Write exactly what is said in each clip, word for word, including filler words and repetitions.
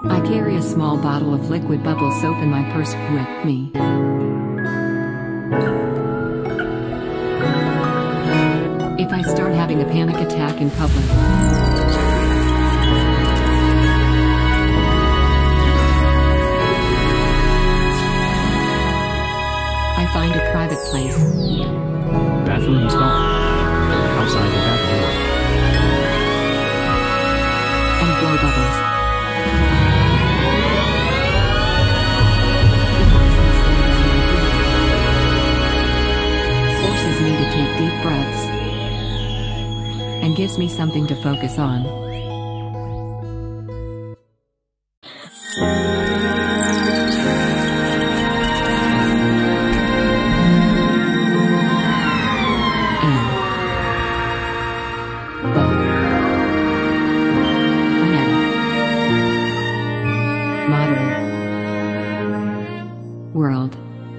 I carry a small bottle of liquid bubble soap in my purse with me. If I start having a panic attack in public, I find a private place. Bathroom stall. Outside the back door. And blow bubbles. Forces me to take deep breaths. And gives me something to focus on. World.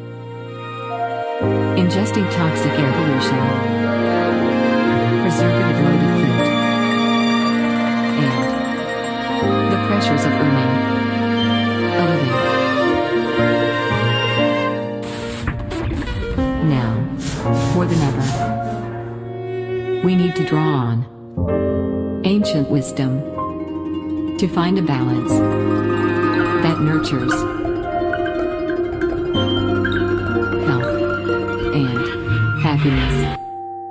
Ingesting toxic air pollution, preservative-loaded fruit, and the pressures of earning a living. Now, more than ever, we need to draw on ancient wisdom to find a balance that nurtures happiness.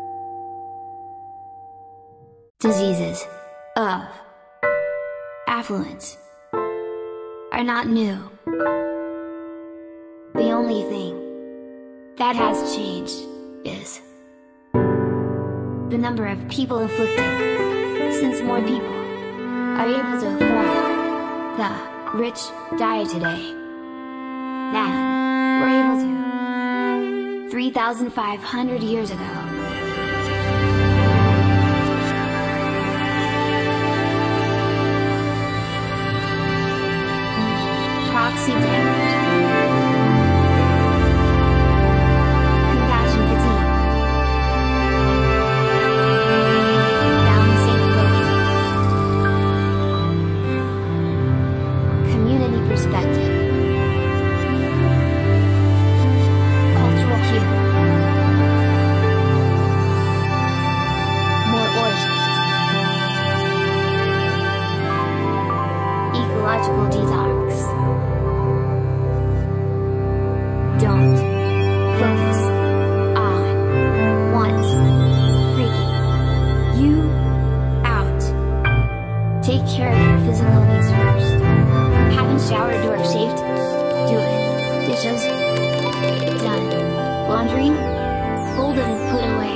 Diseases of affluence are not new. The only thing that has changed is the number of people afflicted, since more people are able to afford the rich diet today than were able to three thousand five hundred years ago. Proxy damage, compassion fatigue, balancing focus, community perspective, cultural hue, more origins, ecological detox. Don't focus on what's freaking you out. Take care of your physical needs first. Haven't showered or shaved? Do it. Dishes? Done. Laundry? Folded and put away.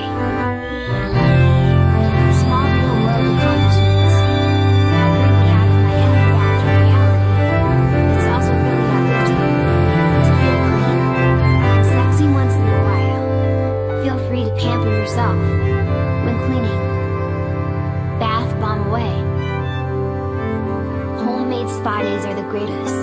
Small real world accomplishments. Now bring me out of my head back to reality. It's also really uplifting to feel clean and sexy once in a while. Feel free to pamper yourself when cleaning. Bath bomb away. Homemade spa days are the greatest.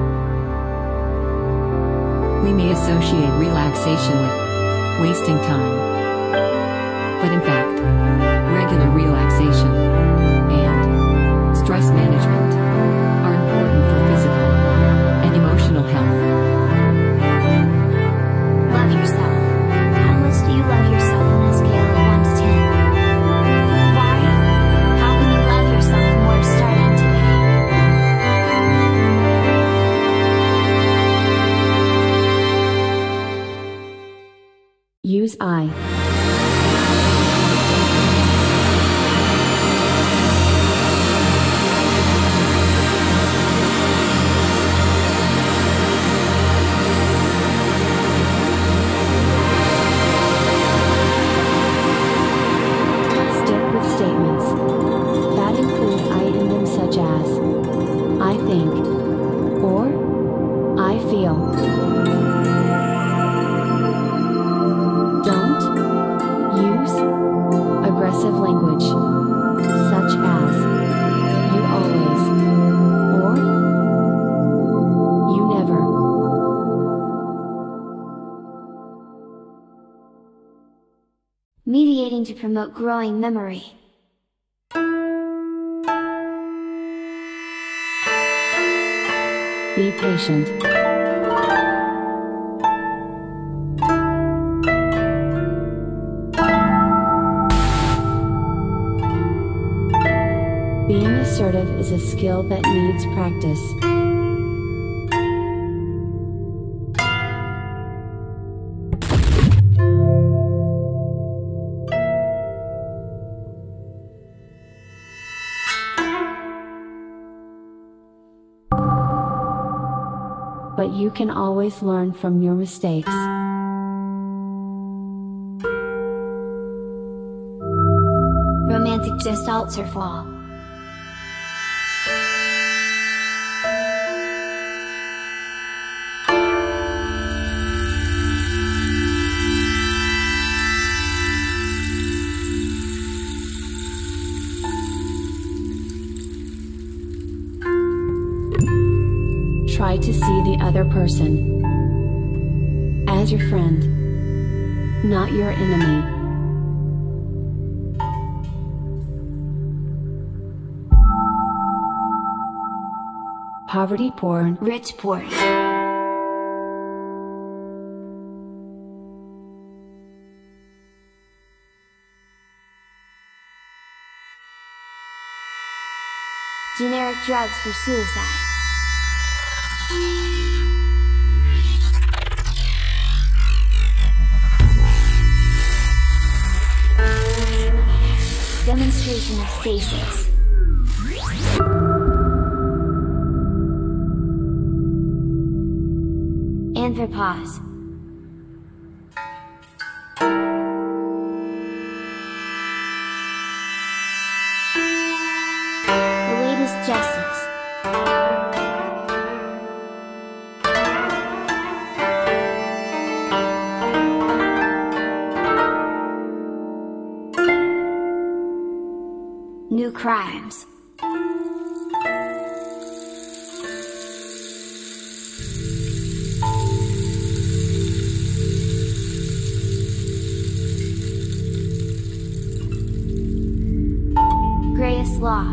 We may associate relaxation with wasting time, but in fact, regular relaxation and stress management are important for physical and emotional health. Love yourself. How much do you love yourself on a scale of one to ten? Why? How can you love yourself more starting today? Use I. Stick with statements that include I in them, such as I think or I feel. Don't use aggressive language, such as you always or you never. Mediating to promote growing memory. Be patient. Being assertive is a skill that needs practice. But you can always learn from your mistakes. Romantic gestalts are fall. Try to see the other person as your friend, not your enemy. Poverty porn, Rich porn. Generic drugs for suicide. Demonstration of stasis. Anthropause. The latest justice. New crimes. Grayest law.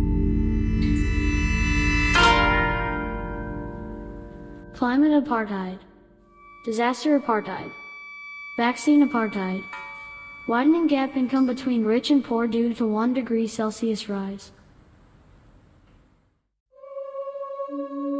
Climate apartheid. Disaster apartheid. Vaccine apartheid. Widening gap income between rich and poor due to one degree Celsius rise.